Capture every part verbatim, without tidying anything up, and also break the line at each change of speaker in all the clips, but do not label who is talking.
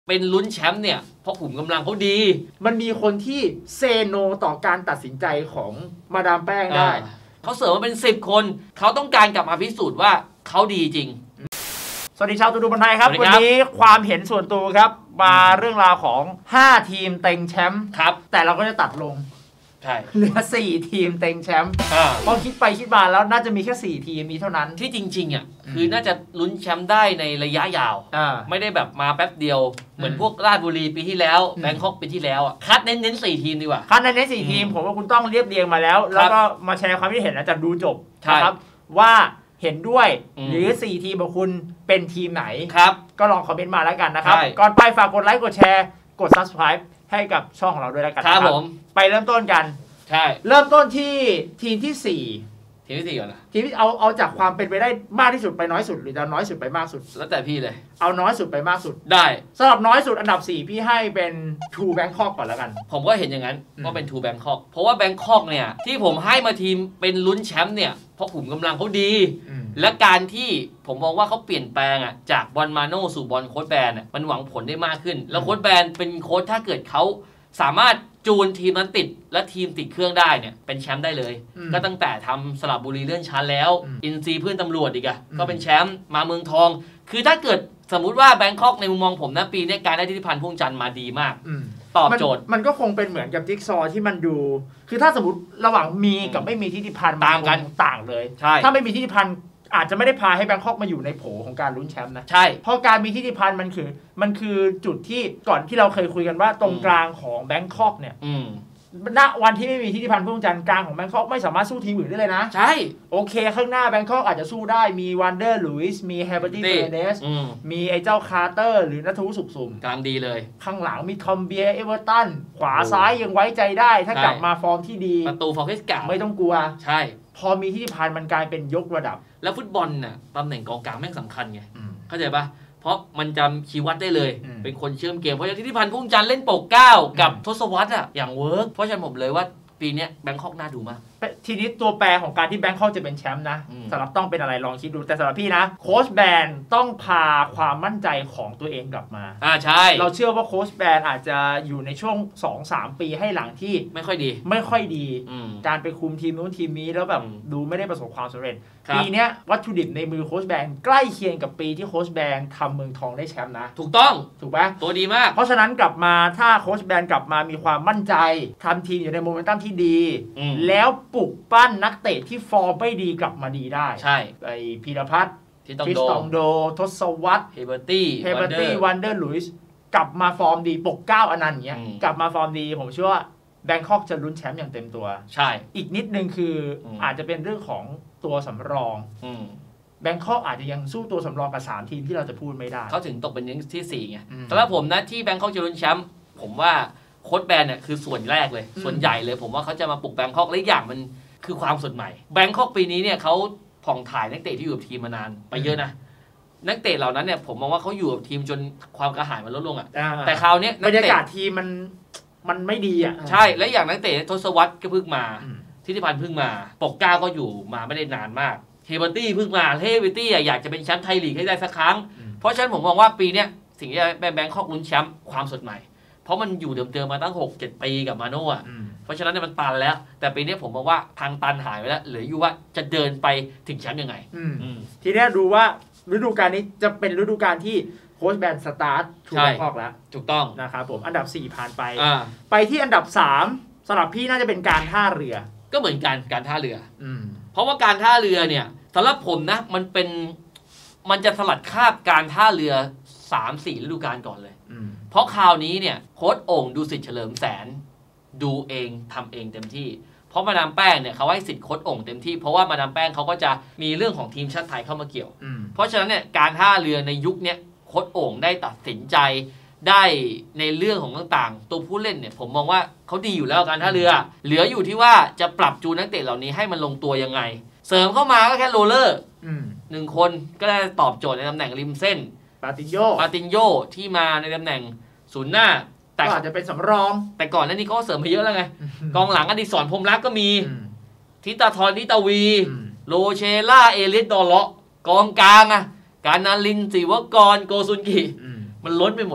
เป็นลุ้นแชมป์เนี่ยเพราะขุมกำลังเขาดี
มันมีคนที่เซโนต่อการตัดสินใจของมาดามแป้งได้
เขาเสริมมาเป็นสิบคนเขาต้องการกลับมาพิสูจน์ว่าเขาดีจริง
สวัสดีชาวตูดูบอลไทยครับวันนี้ความเห็นส่วนตัวครับมาเรื่องราวของห้าทีมเต็งแชมป์
ครับ
แต่เราก็จะตัดลง
ใช่
เหลือสี่ทีมเต็งแชมป์พอคิดไปคิดมาแล้วน่าจะมีแค่สี่ทีมมีเท่านั้น
ที่จริงๆอ่ะคือน่าจะลุ้นแชมป์ได้ในระยะยาวไม่ได้แบบมาแป๊บเดียวเหมือนพวกราชบุรีปีที่แล้วแบงคอกปีที่แล้วอ่ะคัดเน้นๆสี่ทีมดีกว่า
คัดเน้นๆสี่ทีมผมว่าคุณต้องเรียบเรียงมาแล้วแล้วก็มาแชร์ความคิดเห็นอาจารย์ดูจบนะครับว่าเห็นด้วยหรือสี่ทีมของคุณเป็นทีมไหน
ครับ
ก็ลองคอมเมนต์มาแล้วกันนะครับก่อนไปฝากกดไลค์กดแชร์กด ซับสไครบ์ ให้กับช่องของเราด้วยแล้วกัน
ครับผม
ไปเริ่มต้นกัน
ใช่
เริ่มต้นที่ทีมที่สี่
ทีมที่สี่ก่อนนะ
ทีมที่เอาเอาจากความเป็นไปได้มากที่สุดไปน้อยสุดหรือจะน้อยสุดไปมากสุด
แล้วแต่พี่เลย
เอาน้อยสุดไปมากสุด
ได้
สำหรับน้อยสุดอันดับสี่พี่ให้เป็นทูแบงคอกก่อนแล้วกัน
ผมก็เห็นอย่างนั้นว่าเป็นทูแบงคอกเพราะว่าแบงคอกเนี่ยที่ผมให้มาทีมเป็นลุ้นแชมป์เนี่ยเพราะขุมกำลังเขาดีและการที่ผมมองว่าเขาเปลี่ยนแปลงอ่ะจากบอลมาโน่สู่บอลโค้ชแบนมันหวังผลได้มากขึ้นแล้วโค้ชแบนเป็นโค้ชถ้าเกิดเขาสามารถจูนทีมนั้นติดและทีมติดเครื่องได้เนี่ยเป็นแชมป์ได้เลยก็ตั้งแต่ทำสระบุรีเลื่อนชั้นแล้วอินซีเพื่อนตำรวจอีกอะก็เป็นแชมป์มาเมืองทองคือถ้าเกิดสมมุติว่าแบงคอกในมุมมองผมนะปีนี้การได้ทิติพันธ์พ่วงจันทร์มาดีมากตอบโจทย์
มันก็คงเป็นเหมือนกับจิ๊กซอที่มันดูคือถ้าสมมติระหว่างมีกับไม่มีทิติพันธ์
ต่างกัน
ต่างเลยถ้าไม่มีทิติพันธ์อาจจะไม่ได้พาให้แบงคอกมาอยู่ในโผของการลุ้นแชมป์นะ
ใช่
เพราะการมีทิติพันธ์มันคือมันคือจุดที่ก่อนที่เราเคยคุยกันว่าตรงกลางของแบงคอกเนี่ยณวันที่ไม่มีทิติพันธ์พ่วงจันทร์กลางของแบงคอกไม่สามารถสู้ทีมอื่นได้เลยนะ
ใช่
โอเคข้างหน้าแบงคอกอาจจะสู้ได้มีวันเดอร์ลุยส์มีเฮเบอร์ตี้เฟเดสมีไอ้เจ้าคาร์เตอร์หรือนัทวุฒิสุขสุ่ม
กลางดีเลย
ข้างหลังมีทอมเบียร์เอเวอร์ตันขวาซ้ายยังไว้ใจได้ถ้ากลับมาฟอร์มที่ดี
ประตูฟอร์เกสกา
ไม่ต้องกลัว
ใช่
พอมีทิติพันธ์มันกลายเป็นยกระดับ
แล้วฟุตบอลน่ะตำแหน่งกองกลางแม่งสำคัญไงเข้าใจปะเพราะมันจำคีย์วัดได้เลยเป็นคนเชื่อมเกมเพราะอย่างทิติพันธ์พ่วงจันทร์เล่นโปกเก้ากับทศวรรษอ่ะอย่างเวิร์กเพราะฉะนั้นผมเลยว่าปีนี้แบงคอกน่าดูมาก
ทีนี้ตัวแปรของการที่แบงคอกจะเป็นแชมป์นะสำหรับต้องเป็นอะไรลองคิดดูแต่สำหรับพี่นะโค้ชแบนต้องพาความมั่นใจของตัวเองกลับมา
อ่าใช่
เราเชื่อว่าโค้ชแบนอาจจะอยู่ในช่วง สองสาม ปีให้หลังที่
ไม่ค่อยดี
ไม่ค่อยดีการไปคุมทีมนู้นทีมนี้แล้วแบบดูไม่ได้ประสบความสำเร็จปีนี้วัตถุดิบในมือโค้ชแบนใกล้เคียงกับปีที่โค้ชแบนทำเมืองทองได้แชมป์นะ
ถูกต้อง
ถูกไหม
ตัวดีมาก
เพราะฉะนั้นกลับมาถ้าโค้ชแบนกลับมามีความมั่นใจทำทีมอยู่ในโมเมนตัมที่ดีแล้วปลุกปั้นนักเตะที่ฟอร์มไม่ดีกลับมาดีได้
ใช่
ไอ้พีรพัฒน์
ทิ
สตองโดทศวรรษ
เฮเบอร์ตี้
เฮเบอร์ตี้วันเดอร์ลุยส์กลับมาฟอร์มดีปกเก้าอนันต์อย่างเงี้ยกลับมาฟอร์มดีผมเชื่อว่าแบงคอกจะลุ้นแชมป์อย่างเต็มตัว
ใช่
อีกนิดนึงคืออาจจะเป็นเรื่องของตัวสำรองแบงคอกอาจจะยังสู้ตัวสำรองกับสามทีมที่เราจะพูดไม่ได้
เขาถึงตกเป็นที่สี่ไงสำหรับผมนะที่แบงคอกจะลุ้นแชมป์ผมว่าโค้ชแบนเนี่ยคือส่วนแรกเลยส่วนใหญ่เลยผมว่าเขาจะมาปลุกแบงคอกและอย่างมันคือความสดใหม่แบงคอกปีนี้เนี่ยเขาผ่องถ่ายนักเตะที่อยู่กับทีมมานานไปเยอะนะนักเตะเหล่านั้นเนี่ยผมมองว่าเขาอยู่กับทีมจนความกระหายมันลดลงอ่ะแต่คราวนี้
บรรยากาศทีมมันมันไม่ดีอ่ะ
ใช่และอย่างนักเตะทศวรรษก็เพิ่งมาทิติพันธ์เพิ่งมาปกเก้าก็อยู่มาไม่ได้นานมากเฮเบอร์ตี้เพิ่งมาเฮเบอร์ตี้อยากจะเป็นแชมป์ไทยลีกให้ได้สักครั้งเพราะฉะนั้นผมมองว่าปีนี้สิ่งที่แบงคอกลุ้นแชมป์ความสดใหม่เพราะมันอยู่เดิมๆมาตั้ง หกเจ็ด ปีกับมาโน่อะเพราะฉะนั้นเนี่ยมันตันแล้วแต่ปีนี้ผมมองว่าทางตันหายไปแล้วเหลืออยู่ว่าจะเดินไปถึงแชมป์ยังไง
ทีนี้ดูว่าฤดูกาลนี้จะเป็นฤดูกาลที่โค้ชแบนสตาร์ททูแบงคอกแล้ว
ถูกต้อง
นะครับผมอันดับสี่ผ่านไปไปที่อันดับสามสำหรับพี่น่าจะเป็นการท่าเรือ
ก็เหมือนกันการท่าเรือเพราะว่าการท่าเรือเนี่ยสำหรับผมนะมันเป็นมันจะสลัดคราบการท่าเรือ สามสี่ ฤดูกาลก่อนเลยเพราะคราวนี้เนี่ยโค้ชโอ่งดูสิทธิ์เฉลิมแสนดูเองทำเองเต็มที่เพราะมาดามแป้งเนี่ยเขาให้สิทธิ์โค้ชโอ่งเต็มที่เพราะว่ามาดามแป้งเขาก็จะมีเรื่องของทีมชาติไทยเข้ามาเกี่ยวเพราะฉะนั้นเนี่ยการท่าเรือในยุคนี้โค้ชโอ่งได้ตัดสินใจได้ในเรื่องของต่างๆตัวผู้เล่นเนี่ยผมมองว่าเขาดีอยู่แล้วการท่าเรือเหลืออยู่ที่ว่าจะปรับจูนนักเตะเหล่านี้ให้มันลงตัวยังไงเสริมเข้ามาก็แค่โรเลอร์หนึ่งคนก็ได้ตอบโจทย์ในตำแหน่งริมเส้น
ปาตินโย
ปาตินโยที่มาในตำแหน่งศูนย์หน้า
แต่อาจจะเป็นสำรอง
แต่ก่อนนั้นนี่เขาเสริมไปเยอะแล้วไงกองหลังอดิศรพรหมรักก็มีทิตาธรทิตาวีโรเชล่าเอลิสดอเลาะกองกลางอ่ะการนาลินศิวกรโกซุนกิมันล้นไปหมดนะ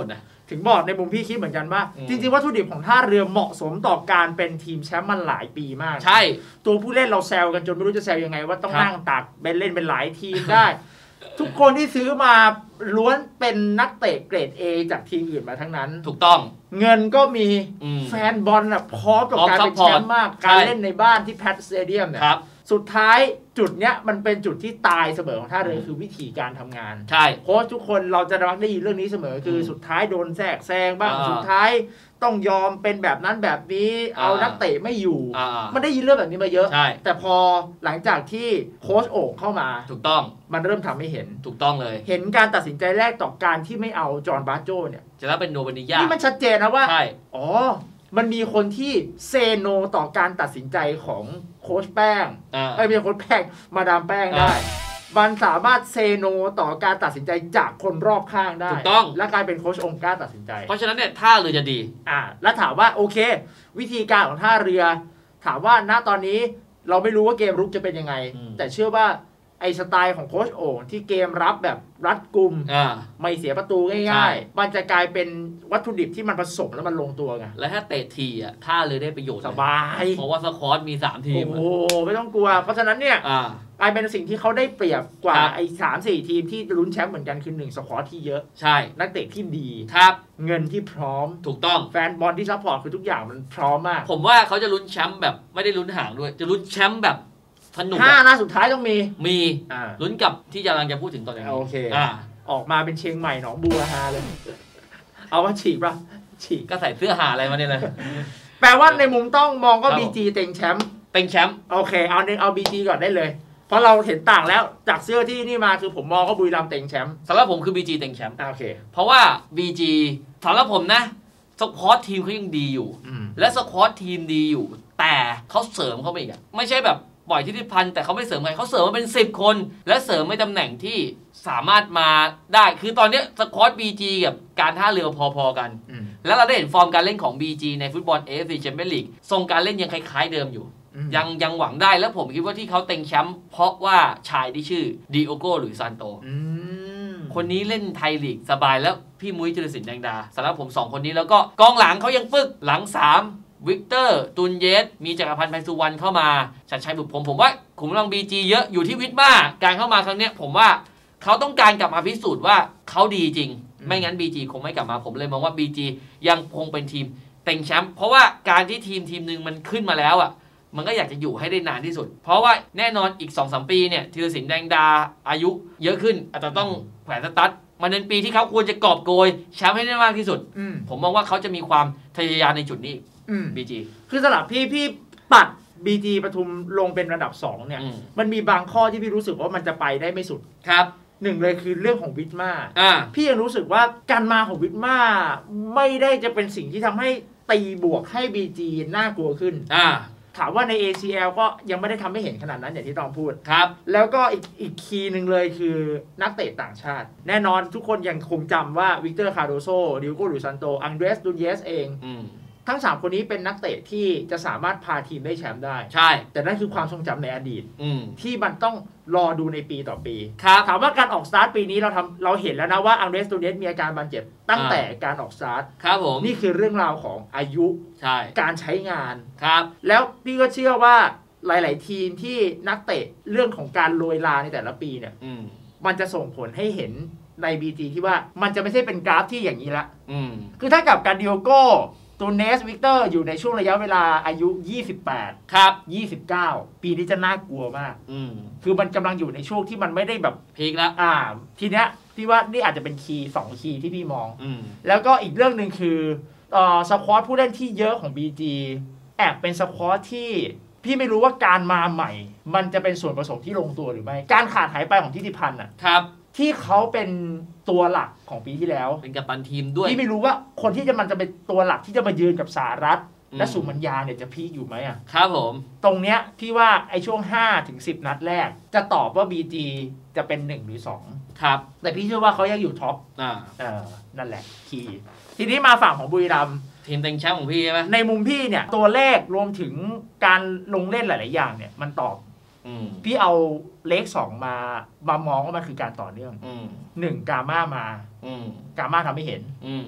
ถึงบอกในมุมพี่คิดเหมือนกันว่าจริงๆวัตถุดิบของท่าเรือเหมาะสมต่อการเป็นทีมแชมป์มันหลายปีมาก
ใช่
ตัวผู้เล่นเราแซวกันจนไม่รู้จะแซวยังไงว่าต้องนั่งตักเป็นเล่นเป็นหลายทีมได้ ทุกคนที่ซื้อมาล้วนเป็นนักเตะเกรด A จากทีมอื่นมาทั้งนั้น
ถูกต้อง
เงินก็มีแฟนบอลน่ะพร้อมกับการเป็นแชมป์มากการเล่นในบ้านที่แพทสเตเดียมเนี่ยสุดท้ายจุดเนี้ยมันเป็นจุดที่ตายเสมอของท่าเรือคือวิธีการทำงาน
ใช่
เพราะทุกคนเราจะมักได้ยินเรื่องนี้เสมอคือสุดท้ายโดนแทรกแซงบ้างสุดท้ายต้องยอมเป็นแบบนั้นแบบนี้เอานักเตะไม่อยู่มันได้ยินเรื่องแบบนี้มาเยอะแต่พอหลังจากที่โค้ชโอ่งเข้ามา
ถูกต้อง
มันเริ่มทำให้เห็น
ถูกต้องเลย
เห็นการตัดสินใจแรกต่อการที่ไม่เอาจอห์นบาโจเนี่ย
จะรับเป็นโนบานิยา
นี่มันชัดเจนนะว่าอ๋อมันมีคนที่เซโนต่อการตัดสินใจของโค้ชแป้งเอ้ยไม่ใช่โค้ชแป้งมาดามแป้งได้มันสามารถเซโนต่อการตัดสินใจจากคนรอบข้างได้
ถูกต้อง
และกลายเป็นโค้ชองค์กล้าตัดสินใจ
เพราะฉะนั้นเนี่ยท่าเรือจะดี
อ่าแล้วถามว่าโอเควิธีการของท่าเรือถามว่าณตอนนี้เราไม่รู้ว่าเกมรุกจะเป็นยังไงแต่เชื่อว่าไอสไตล์ของโค้ชโอ่งที่เกมรับแบบรัดกุมไม่เสียประตูง่ายๆมันจะกลายเป็นวัตถุดิบที่มันผสมแล้วมันลงตัวไง
แล้วถ้าเตะทีอ่ะท่าเรือได้ประโยชน์
สบาย
เพราะว่าสควอตมีสามทีม
โอ้ไม่ต้องกลัวเพราะฉะนั้นเนี่ยกลายเป็นสิ่งที่เขาได้เปรียบกว่าไอ้สามสี่ทีมที่ลุ้นแชมป์เหมือนกันคือหนึ่งสควอตที่เยอะ
ใช่
นักเตะที่ดี
ครับ
เงินที่พร้อม
ถูกต้อง
แฟนบอลที่ซัพพอร์ตคือทุกอย่างมันพร้อมมาก
ผมว่าเขาจะลุ้นแชมป์แบบไม่ได้ลุ้นห่างด้วยจะลุ้นแชมป์แบบสนุก
ห้านัดสุดท้ายต้องมี
มีลุ้นกับที่กำลังจะพูดถึงตอนนี้
โอเคออกมาเป็นเชียงใหม่หนองบัวฮาเลยเอาว่าฉีกป่ะฉีก
ก็ใส่เสื้อหาอะไรมาเนี่ยเลย
แปลว่าในมุมต้องมองก็ บี จี เต็งแชมป์
เต็งแชมป์
โอเคเอาหนึ่งเอา บี จี ก่อนได้เลยเพราะเราเห็นต่างแล้วจากเสื้อที่นี่มาคือผมมองก็บุรีรัมย์เต็งแชมป์
สำหรับผมคือ บี จี เต็งแชมป์
โอเค
เพราะว่า บี จี สำหรับผมนะสควอตทีมเขายังดีอยู่และสควอตทีมดีอยู่แต่เขาเสริมเข้าไปอีกไม่ใช่แบบปล่อยทิติพันธ์แต่เขาไม่เสริมใครเขาเสริมมาเป็นสิบคนและเสริมในตำแหน่งที่สามารถมาได้คือตอนนี้สควอต บี จี กับการท่าเรือพอๆกันแล้วเราได้เห็นฟอร์มการเล่นของ บี จี ในฟุตบอล เอ เอฟ ซี Champions League ทรงการเล่นยังคล้ายๆเดิมอยู่ยังยังหวังได้แล้วผมคิดว่าที่เขาเต็งแชมป์เพราะว่าชายที่ชื่อดิโอโก้หรือซานโตคนนี้เล่นไทยลีกสบายแล้วพี่มุ้ยธีรศิลป์แดงดาสำหรับผมสองคนนี้แล้วก็กองหลังเขายังปึกหลังสามวิกเตอร์ตุนเยสมีจักรพันธ์ไพสุวรรณเข้ามาชัดชัยบุตรผมผมว่าขุมกำลัง บี จี เยอะอยู่ที่วิทม่าการเข้ามาครั้งนี้ผมว่าเขาต้องการกลับมาพิสูจน์ว่าเขาดีจริงไม่งั้น บี จี คงไม่กลับมาผมเลยมองว่า บี จี ยังคงเป็นทีมเต็งแชมป์เพราะว่าการที่ทีมทีมนึงมันขึ้นมาแล้วอ่ะมันก็อยากจะอยู่ให้ได้นานที่สุดเพราะว่าแน่นอนอีก สองถึงสาม ปีเนี่ยธีรศิลป์แดงดาอายุเยอะขึ้นอาจจะต้องแขวนสตั๊ดมันเป็นปีที่เขาควรจะกอบโกยแชมป์ให้ได้มากที่สุดผมมองว่าเขาจะมีความทะเยอทะยานในจุดนี้บี จี
คือสำหรับพี่พี่ปัด บี จี ปทุมลงเป็นระดับสองเนี่ยมันมีบางข้อที่พี่รู้สึกว่ามันจะไปได้ไม่สุด
ครับ
หนึ่งเลยคือเรื่องของวิทม่าพี่ยังรู้สึกว่าการมาของวิทม่าไม่ได้จะเป็นสิ่งที่ทำให้ตีบวกให้ บี จี น่ากลัวขึ้นถามว่าใน เอ ซี แอล ก็ยังไม่ได้ทำให้เห็นขนาดนั้นอย่างที่ต้องพูด
ครับ
แล้วก็อีกอีกคีย์หนึ่งเลยคือนักเตะต่างชาติแน่นอนทุกคนยังคงจำว่าวิกเตอร์คาร์โดโซดิโอโกลูซันโตอังเดรสดูเยสเองทั้งสามคนนี้เป็นนักเตะที่จะสามารถพาทีมได้แชมป์ได้
ใช่
แต่นั่นคือความทรงจำในอดีตที่มันต้องรอดูในปีต่อปี
ครับ
ถามว่าการออกสตาร์ทปีนี้เราทำเราเห็นแล้วนะว่าอังเดรสตูเนสมีอาการบาดเจ็บตั้งแต่การออกสตาร์ท
ครับผม
นี่คือเรื่องราวของอายุ
ใช่
การใช้งาน
ครับ
แล้วพี่ก็เชื่อว่าหลาย ๆ ทีมที่นักเตะเรื่องของการโรยลาในแต่ละปีเนี่ยมันจะส่งผลให้เห็นใน บี จี ที่ว่ามันจะไม่ใช่เป็นกราฟที่อย่างนี้ละคือถ้ากับการดิโอโก้ตูเนสวิกเตอร์อยู่ในช่วงระยะเวลาอายุยี่สิบแปด
ครับ
ยี่สิบเก้าปีนี้จะน่ากลัวมากคือมันกำลังอยู่ในช่วงที่มันไม่ได้แบบ
พีคแล้ว
อ่าทีเนี้ยพี่ว่านี่อาจจะเป็นคีย์สองคีย์ที่พี่มองแล้วก็อีกเรื่องนึงคือเอ่อสควอตผู้เล่นที่เยอะของ บี จี แอบเป็นสควอตที่พี่ไม่รู้ว่าการมาใหม่มันจะเป็นส่วนผสมที่ลงตัวหรือไม่การขาดหายไปของทิติพันธ์อ่ะ
ครับ
ที่เขาเป็นตัวหลักของปีที่แล้ว
เป็นกัปตันทีมด้วย
ที่ไม่รู้ว่าคนที่จะมันจะเป็นตัวหลักที่จะมายืนกับสหรัฐและสุมัญญาเนี่ยจะพีคอยู่ไหมอ่ะ
ครับผม
ตรงเนี้ยพี่ว่าไอ้ช่วง ห้าถึงสิบ นัดแรกจะตอบว่า บี จี จะเป็นหนึ่งหรือสอง
ครับ
แต่พี่เชื่อว่าเขายังอยู่ท็อป
อ่า
เออนั่นแหละคีย์ทีนี้มาฝั่งของบุรีรัมย์
ทีมเต็งแชมป์ของพี่ใช่ไหม
ในมุมพี่เนี่ยตัวเลขรวมถึงการลงเล่นหลายๆอย่างเนี่ยมันตอบพี่เอาเลขสองมามามองว่ามันคือการต่อเนื่องหนึ่งกาม่ามากาม่าทำให้เห็น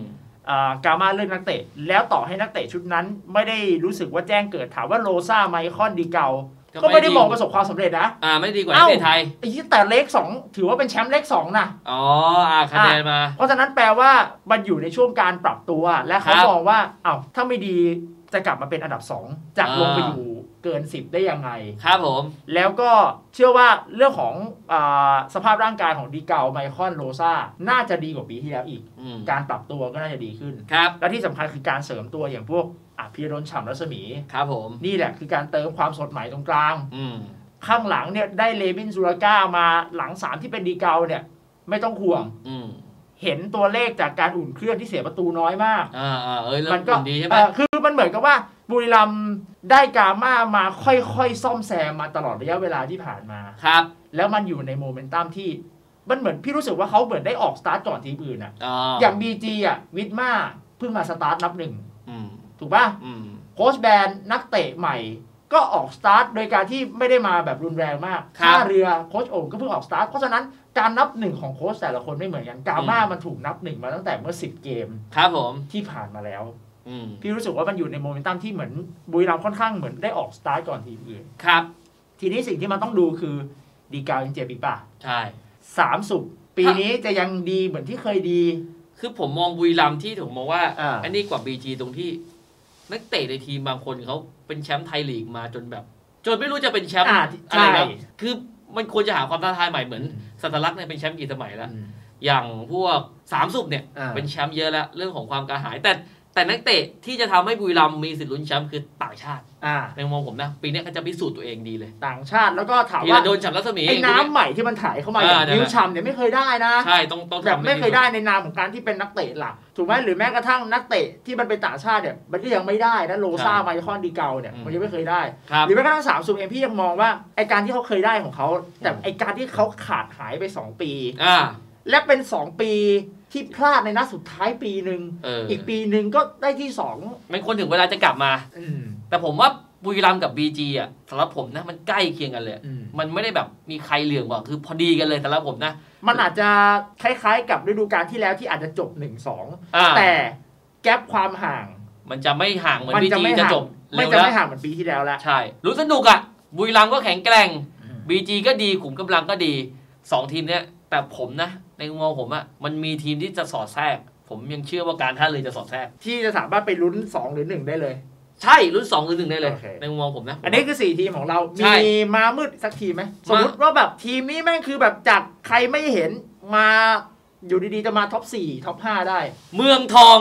กามาเรื่องนักเตะแล้วต่อให้นักเตะชุดนั้นไม่ได้รู้สึกว่าแจ้งเกิดถามว่าโลซ่าไมคอนดีเกาก็ไม่ได้มองประสบความสำเร็จนะ
อ่าไม่ดีกว่านักเตะไทย
แต่เลขสองถือว่าเป็นแชมป์เลขสองนะ
อ๋ออ่าคะแนนมา
เพราะฉะนั้นแปลว่ามันอยู่ในช่วงการปรับตัวและเขามองว่าอ้าวถ้าไม่ดีจะกลับมาเป็นอันดับสองจากลงไปอยู่เกินสิบได้ยังไง
ครับผม
แล้วก็เชื่อว่าเรื่องของอ่าสภาพร่างกายของดีเกาไมคอนโลซ่าน่าจะดีกว่าปีที่แล้วอีกการปรับตัวก็น่าจะดีขึ้น
ครับ
และที่สำคัญคือการเสริมตัวอย่างพวกอภิรนฉ่ำรัศมี
ครับผม
นี่แหละคือการเติมความสดใหม่ตรงกลางข้างหลังเนี่ยได้เลวินซูราก้ามาหลังสามที่เป็นดีเกาเนี่ยไม่ต้องห่วงเห็นตัวเลขจากการอุ่นเครื่องที่เสียประตูน้อยมาก
อ่าอ่าเอ้ย
มันก็
ดีใช่ไหม
คือมันเหมือนกับว่าบุรีรัมย์ได้กาม่ามาค่อยๆซ่อมแซมมาตลอดระยะเวลาที่ผ่านมา
ครับ
แล้วมันอยู่ในโมเมนตัมที่มันเหมือนพี่รู้สึกว่าเขาเหมือนได้ออกสตาร์ทก่อนทีมอื่นอ่ะอย่าง บี จี อ่ะวิทม่าเพิ่งมาสตาร์ทนับหนึ่งถูกป่ะโค้ชแบนนักเตะใหม่ก็ออกสตาร์ทโดยการที่ไม่ได้มาแบบรุนแรงมากท่าเรือโค้ชโอ่งก็เพิ่งออกสตาร์ทเพราะฉะนั้นการนับหนึ่งของโค้ชแต่ละคนไม่เหมือนกันกาม่ามันถูกนับหนึ่งมาตั้งแต่เมื่อสิบเกม
ครับผม
ที่ผ่านมาแล้วพี่รู้สึกว่ามันอยู่ในโมเมนตัมที่เหมือนบุรีรัมย์ค่อนข้างเหมือนได้ออกสตาร์ทก่อนทีมอื่น
ครับ
ทีนี้สิ่งที่มันต้องดูคือดีกายังเจ็บอีกป่ะ
ใช่
สามสุกปีนี้จะยังดีเหมือนที่เคยดี
คือผมมองบุรีรัมย์ที่ผมมองว่าอันนี้กว่า บี จี ตรงที่นักเตะในทีมบางคนเขาเป็นแชมป์ไทยลีกมาจนแบบจนไม่รู้จะเป็นแชมป์อะไรแบบคือมันควรจะหาความท้าทายใหม่เหมือนสัตลักษณ์เนี่ยเป็นแชมป์กี่สมัยแล้วอย่างพวกสามสุบเนี่ยเป็นแชมป์เยอะแล้วเรื่องของความกระหายแต่แต่นักเตะที่จะทำให้บุรีรัมย์มีสิทธิ์ลุ้นแชมป์คือต่างชาติในมุมมองผมนะปีนี้เขาจะพิสูจน์ตัวเองดีเลย
ต่างชาติแล้วก็ถามว่า
โดนฉับรัศมี
ไอ้น้ำใหม่ที่มันถ่ายเข้ามาอย่างนิวชัมเนี่ยไม่เคยได้นะ
ใช่ต้องต้อง
แบบไม่เคยได้ในนามของการที่เป็นนักเตะหลักถูกไหมหรือแม้กระทั่งนักเตะที่มันเป็นต่างชาติเนี่ยมันก็ยังไม่ได้นะโลซ่าไมคอนดีเกาเนี่ยมันยังไม่เคยได้หรือแม้กระทั่งสามสุบเองพี่ยังมองว่าไอ้การที่เขาเคยได้ของเขาแต่ไอ้การที่เขาขาดหายไปสองปีและเป็นสองปีที่พลาดในนัดสุดท้ายปีหนึ่ง อ, อีกปีหนึ่งก็ได้ที่สอง
มันควรถึงเวลาจะกลับมาแต่ผมว่าบุรีรัมย์กับ บี จี อ่ะสำหรับผมนะมันใกล้เคียงกันเลยมันไม่ได้แบบมีใครเหลืองกว่าคือพอดีกันเลยสำหรับผมนะ
มันอาจจะคล้ายๆกับฤดูกาลที่แล้วที่อาจจะจบ หนึ่งสอง แต่แกปความห่าง
มันจะไม่ห่างเหมือน บี จี จะจบ
ไม่จะไม่ห่างเหมือนปีที่แล้วแล้ว
ใช่รู้สนุกอ่ะบุรีรัมย์ก็แข็งแกร่ง บี จี ก็ดีขุมกำลังก็ดีสองทีมเนี้ยแต่ผมนะในมุมมองผมอะมันมีทีมที่จะสอดแทรกผมยังเชื่อว่าการท่าเรือจะสอดแทรก
ที่จะสามารถไปลุ้นสองหรือหนึ่งได้เลย
ใช่ลุ้นสองหรือหนึ่งได้เลย okay. ในมุมมองผมนะ
อันนี้คือสี่ทีมของเรามีมามืดสักทีมไหมสมมติว่าแบบทีมนี้แม่งคือแบบจากใครไม่เห็นมาอยู่ดีๆจะมาท็อปสี่ท็อปห้าได้
เมืองทอง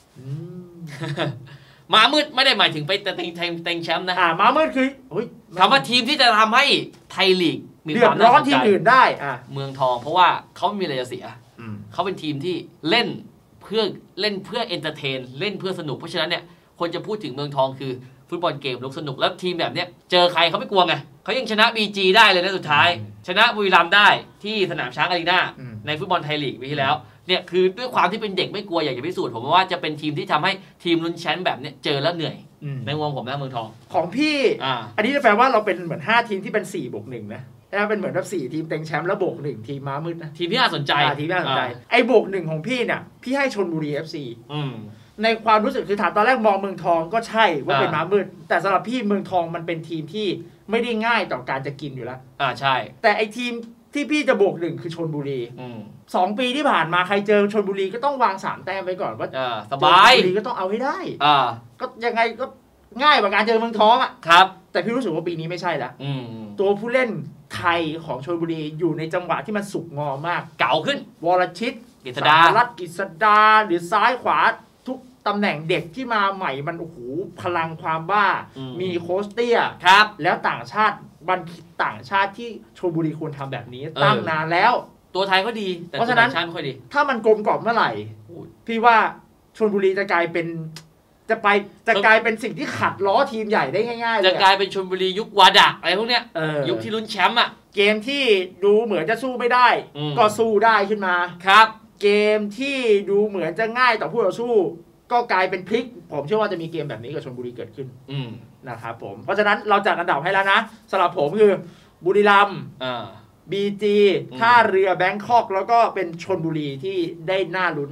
มามืดไม่ได้หมายถึงไปเต็งเต็งแชมป์นะ
อ่ามามืดคือ
คำว่าทีมที่จะทำให้ไทยลีก
เดือดร้อนทีมอื่นได้อ่ะ
เมืองทองเพราะว่าเขาไม่มีอะไรจะเสียเขาเป็นทีมที่เล่นเพื่อเล่นเพื่อเอนเตอร์เทนเล่นเพื่อสนุกเพราะฉะนั้นเนี่ยคนจะพูดถึงเมืองทองคือฟุตบอลเกมลุกสนุกแล้วทีมแบบเนี้ยเจอใครเขาไม่กลัวไงเขายังชนะ บี จี ได้เลยนะสุดท้ายชนะบุรีรัมย์ได้ที่สนามช้างอารีนาในฟุตบอลไทยลีกปีที่แล้วเนี่ยคือด้วยความที่เป็นเด็กไม่กลัวอยากจะพิสูจน์ผมว่าจะเป็นทีมที่ทำให้ทีมลุ้นแชมป์แบบเนี้ยเจอแล้วเหนื่อยในมุมผมนะเมืองทอง
ของพี่อ่าอันนี้จะแปลว่าเราเป็นเหมือนห้าทีมที่เป็นสี่บวกหนึ่งนะแล้วเป็นเหมือนแบบสี่ทีมเต็งแชมป์แล้วบวกหนึ่งทีมม้ามืดนะ
ทีมที่น่าสนใจ
ทีมที่น่าสนใจไอ้บวกหนึ่งของพี่เนี่ยพี่ให้ชลบุรี เอฟ ซีในความรู้สึกคือถามตอนแรกมองเมืองทองก็ใช่ว่าเป็นม้ามืดแต่สำหรับพี่เมืองทองมันเป็นทีมที่ไม่ได้ง่ายต่อการจะกินอยู่แล้ว
อ่าใช่
แต่ไอ้ทีมที่พี่จะบวกหนึ่งคือชลบุรีสองปีที่ผ่านมาใครเจอชลบุรีก็ต้องวางสามแต้มไว้ก่อนว่า
สบาย
ชลบุรีก็ต้องเอาให้ได้ก็ยังไงก็ง่ายกว่าการเจอเมืองทองอ่ะ
ครับ
แต่พี่รู้สึกว่าปีนี้ไม่ใช่ละตัวผู้เล่นไทยของชลบุรีอยู่ในจังหวะที่มันสุกงอมาก
เก่าขึ้น
วรชิต
กฤษดา
รัตน์กฤษดาหรือซ้ายขวาทุกตำแหน่งเด็กที่มาใหม่มันโอ้โหพลังความบ้ามีโค้ชเตี้ย
ครับ
แล้วต่างชาติบันต่างชาติที่ชลบุรีควรทำแบบนี้ตั้งนานแล้ว
ตัวไทยก็ดีแต่ตัวต่างชาติไม่ค่อยดี
ถ้ามันกลมกล่อมเมื่อไหร่พี่ว่าชลบุรีจะกลายเป็นจะไปจะกลายเป็นสิ่งที่ขัดล้อทีมใหญ่ได้ง่ายๆเลย
จะกลายเป็นชลบุรียุควาดะอะไรพวกเนี้ยยุคที่ลุ้นแชมป์อ่ะ
เกมที่ดูเหมือนจะสู้ไม่ได้ก็สู้ได้ขึ้นมา
ครับ
เกมที่ดูเหมือนจะง่ายต่อผู้ต่อสู้ก็กลายเป็นพลิกผมเชื่อว่าจะมีเกมแบบนี้กับชลบุรีเกิดขึ้นนะครับผมเพราะฉะนั้นเราจัดอันดับให้แล้วนะสำหรับผมคือบุรีรัมย์บีจีท่าเรือแบงคอกแล้วก็เป็นชลบุรีที่ได้น่าลุ้นหน่อย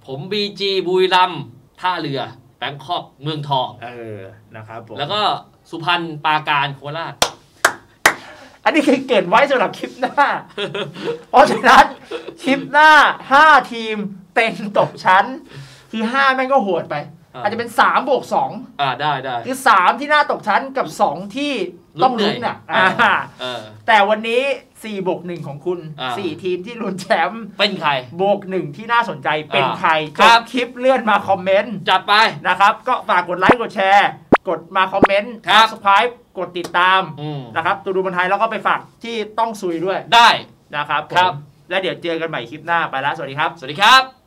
ผม บี จี บุรีรัมย์ท่าเรือแบงคอกเมืองทอง
เออนะครับผม
แล้วก็สุพรรณปราการโคราช
อันนี้คือเกิดไว้สำหรับคลิปหน้า เพราะฉะนั้นคลิปหน้าห้าทีมเต็งตกชั้นคือห้าแม่งก็โหดไปอาจจะเป็นสามบวกสอง
อ่าได้ได้
คือสามที่น่าตกชั้นกับสองที่ต้องลุ้นน่ะอ่าแต่วันนี้สี่บวกหนึ่งของคุณสี่ทีมที่ลุ้นแชมป์
เป็นใคร
บวกหนึ่งที่น่าสนใจเป็นใครจบคลิปเลื่อนมาคอมเมนต์
จัดไป
นะครับก็ฝากกดไลค์กดแชร์กดมาคอมเมนต์ Subscribe กดติดตามนะครับตูดูบอลไทยแล้วก็ไปฝากที่ต้องซุยด้วย
ได้
นะครับครับและเดี๋ยวเจอกันใหม่คลิปหน้าไปแล้วสวัสดีครับ
สวัสดีครับ